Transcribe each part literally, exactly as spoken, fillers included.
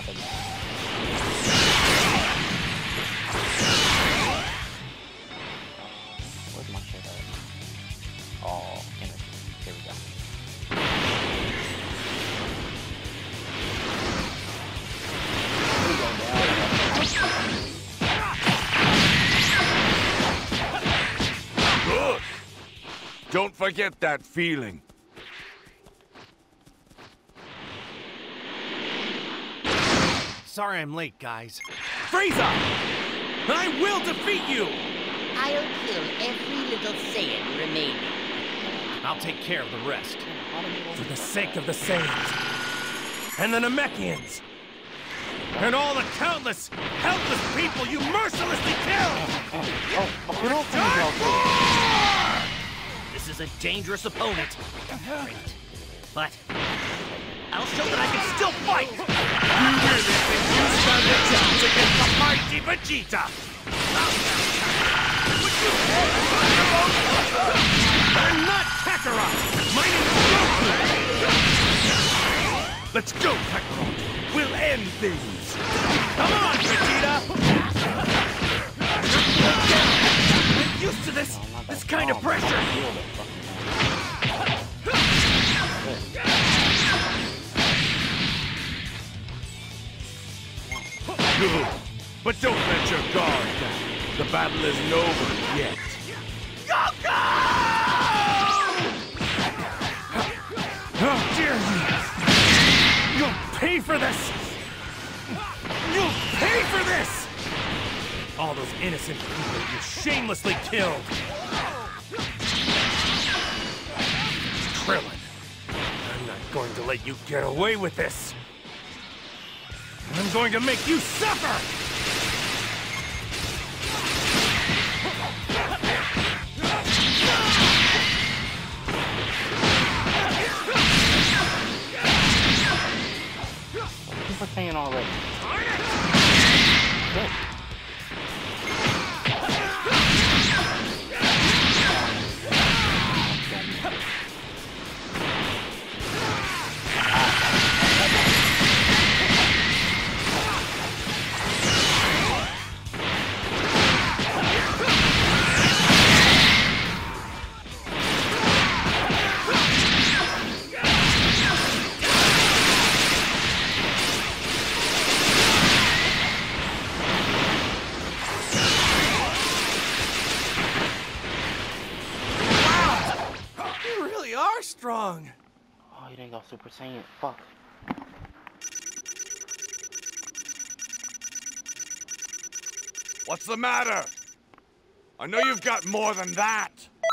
the Where's my shit at? Oh, energy. Here we go. Good! Don't forget that feeling. Sorry I'm late, guys. Frieza! I will defeat you! I'll kill every little Saiyan remaining. I'll take care of the rest. For the sake of the Saiyans. And the Namekians. And all the countless, helpless people you mercilessly killed! Dark Lord! This is a dangerous opponent. Great. But I'll show that I can still fight! You really think you stand a chance against the mighty Vegeta? I'm not Kakarot! My name's Goku! Let's go, Kakarot! We'll end things! Come on, Vegeta! I'm used to this, this kind of pressure! Good. But don't let your guard down. The battle isn't over yet. Goku! How dare you! You'll pay for this! You'll pay for this! All those innocent people you shamelessly killed! Krillin, I'm not going to let you get away with this! I'm going to make you suffer! People saying already. Good. Strong. Oh, you didn't go Super Saiyan. Fuck. What's the matter? I know you've got more than that.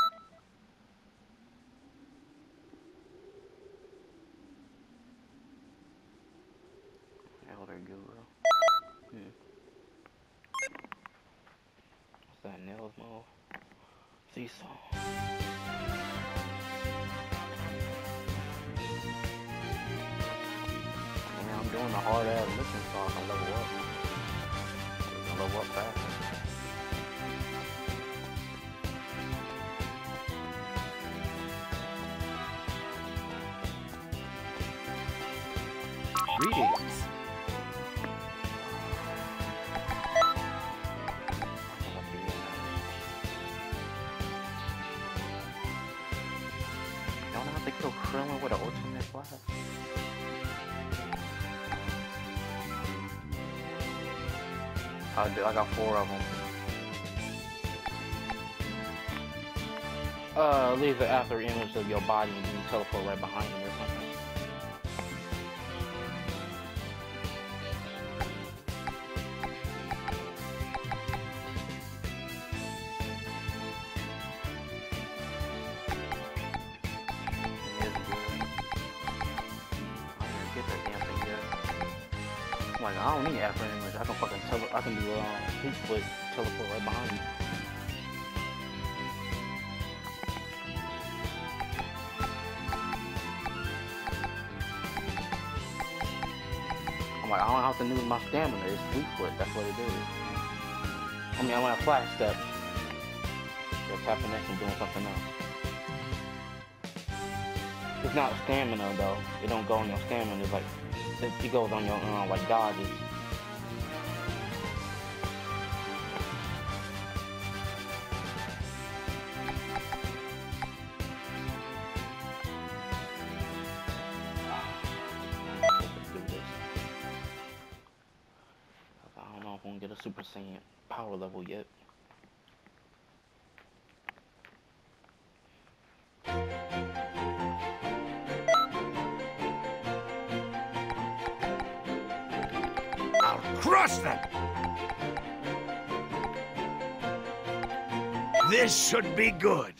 Elder Guru. Hmm. What's that? Nails move? Seesaw. I'm doing the hard ass mission so I can level up. I can level up faster. Greetings. Don't I have to kill Krillin with an ultimate blast? I do. I got four of them. Uh, leave the after image of your body and you teleport right behind him or something. It's good. I don't even get that damn thing yet. Like, I don't need after image. I can fucking tele I can do uh, heat split, teleport right behind you. I'm like, I don't have to use my stamina. It's heat split. That's what it is. I mean, I want a flash step. Just tapping next and doing something else. It's not stamina though. It don't go on your stamina. It's like it, it goes on your um, like dodges. I don't know if I'm gonna get a Super Saiyan power level yet. Crush them! This should be good.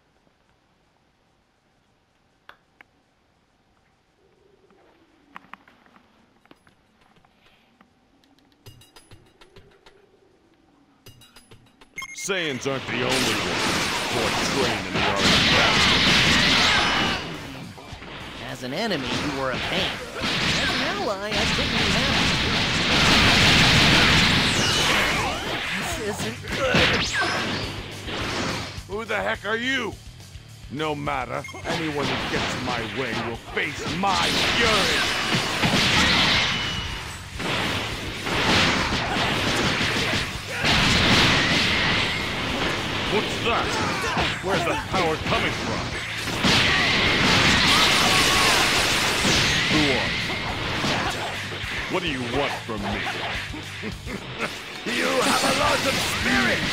Saiyans aren't the only ones who are trained in the art of battle. As an enemy, you were a pain. As an ally, I couldn't be happy. This isn't good. Who the heck are you? No matter, anyone who gets in my way will face my fury! What's that? Where's the power coming from? Who are you? What do you want from me? You have a lot of spirit!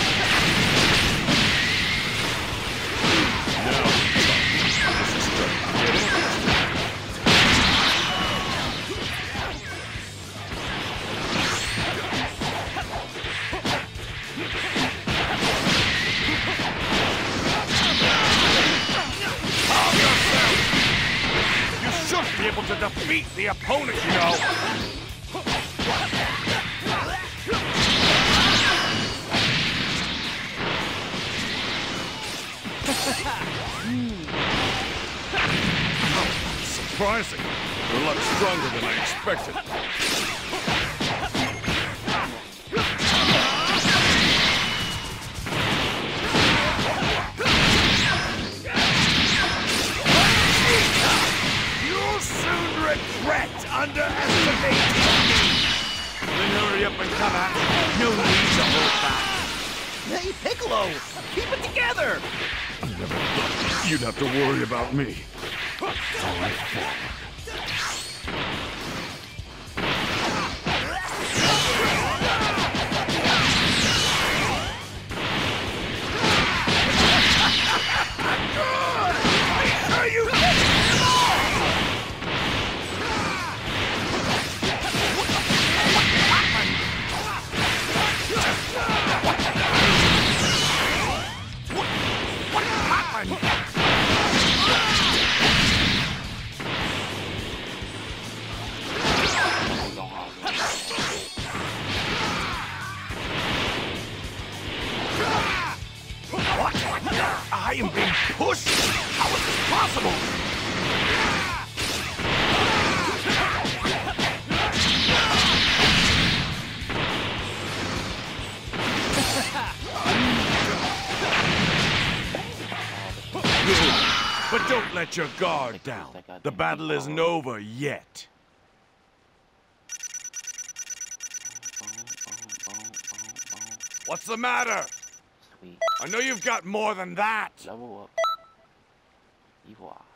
Now, this is starting to get interesting. Calm yourself! You should be able to defeat the opponent, you know! Surprising. You're a lot stronger than I expected. You'll soon regret underestimating me. Then hurry up and come at me. No need to hold back. Hey, Piccolo! Keep it together! I never thought you'd have to worry about me. Going forward. Make sure you get them all! What happened? I am being pushed? How is this possible? But don't let your guard down. The battle isn't over yet. What's the matter? Sweet. I know you've got more than that. Level up. Evil Eyes.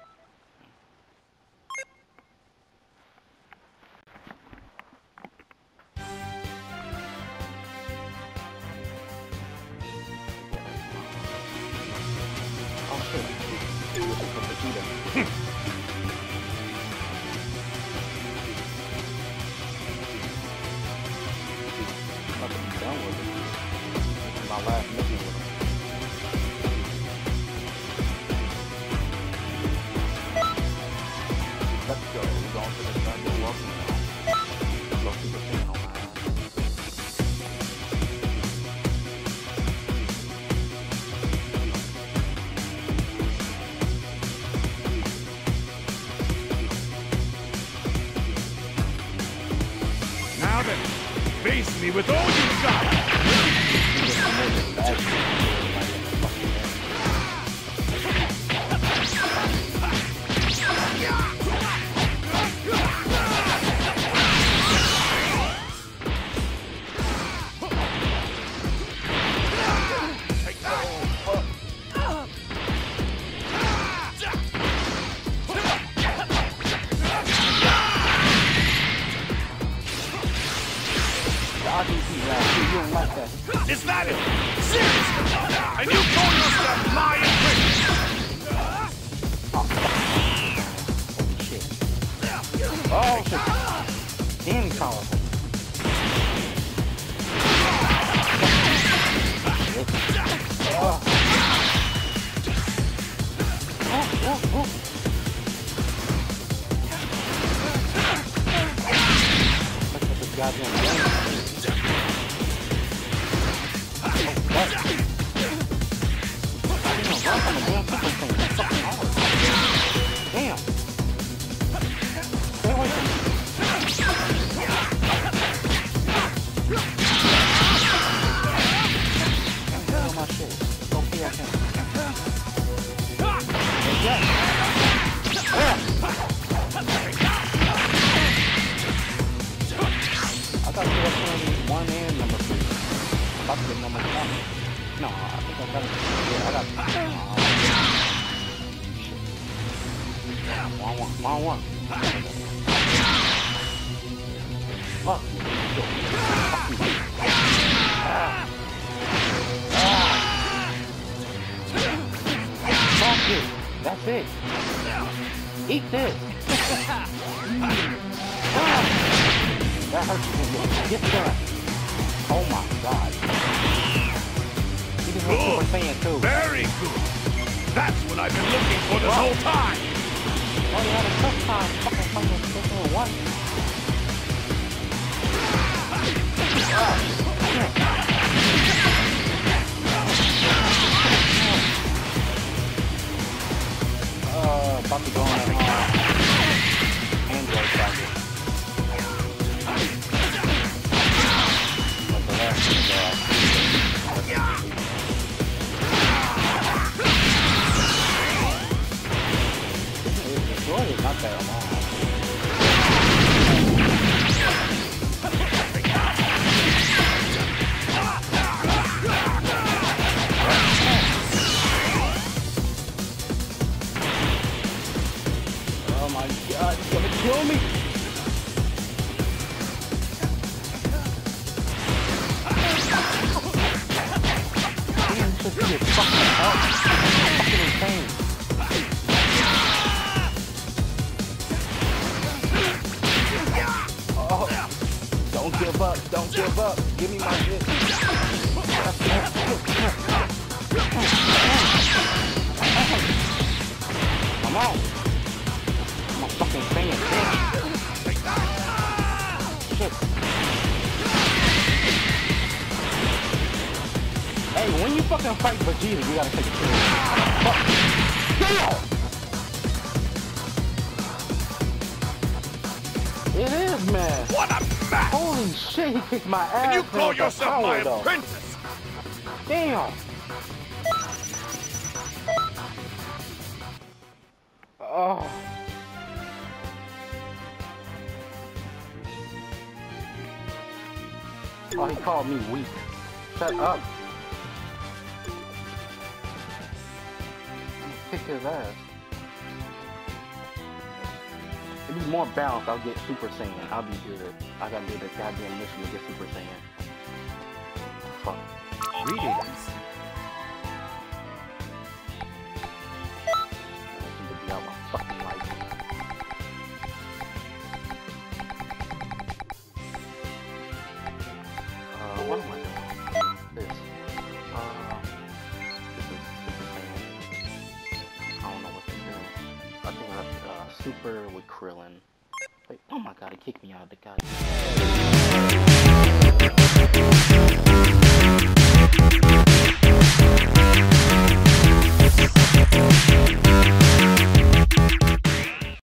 Oh shit. This is from Vegeta. I'm about to be done with it. This is my last mission with him. Let's go. We're going to the Thunder Welcome now. Go Super Saiyan on my ass. Now then, face me with all you've got! like that. Is that it? Seriously? And you call yourself my apprentice? Oh shit. Damn powerful. Oh. Oh, oh, oh. Look at this goddamn game. Oh, what? Damn, run from the damn super thing. That's fucking hard. Damn. Stay away from me. Can't my shit. Don't pay attention. Yeah. Yeah. I thought you were playing one and number three. I'm about to get number one. No, I think I got it. Yeah, I got it. Oh, one, one, one, one. Fuck. Ah. Ah. Fuck it. That's it. Eat this. Ah. That hurts you. Get done. Oh my god. You can hit Super Saiyan too. Very good. That's what I've been looking for this whole time. Oh, you had a tough time fucking fighting Super Saiyan one. Ah. Uh, about to go on uh, Android project. But the last one is, uh, the story is not that long. Oh my god, he's gonna kill me! Damn, this should be a fucking hell. Fucking insane. Oh, don't give up, don't give up. Give me my shit. Come on. I'm a fucking fan, bitch. Shit. Hey, when you fucking fight Vegeta, you gotta take a pill. Fuck. Damn! It is, man. What a mess! Holy shit, he kicked my ass. And you call with the yourself power, my though. apprentice? Damn. Oh. Oh, he called me weak. Shut up. I'm gonna kick his ass. It'd be more balanced, I'll get Super Saiyan. I'll be good. I gotta do the goddamn mission to get Super Saiyan. Fuck. Greetings. I need to be out my fucking life. Uh, what am I doing? This. Uh, this is Super Saiyan. I don't know what to do. I think that's uh, Super with Krillin. Wait, oh my god, he kicked me out of the goddamn.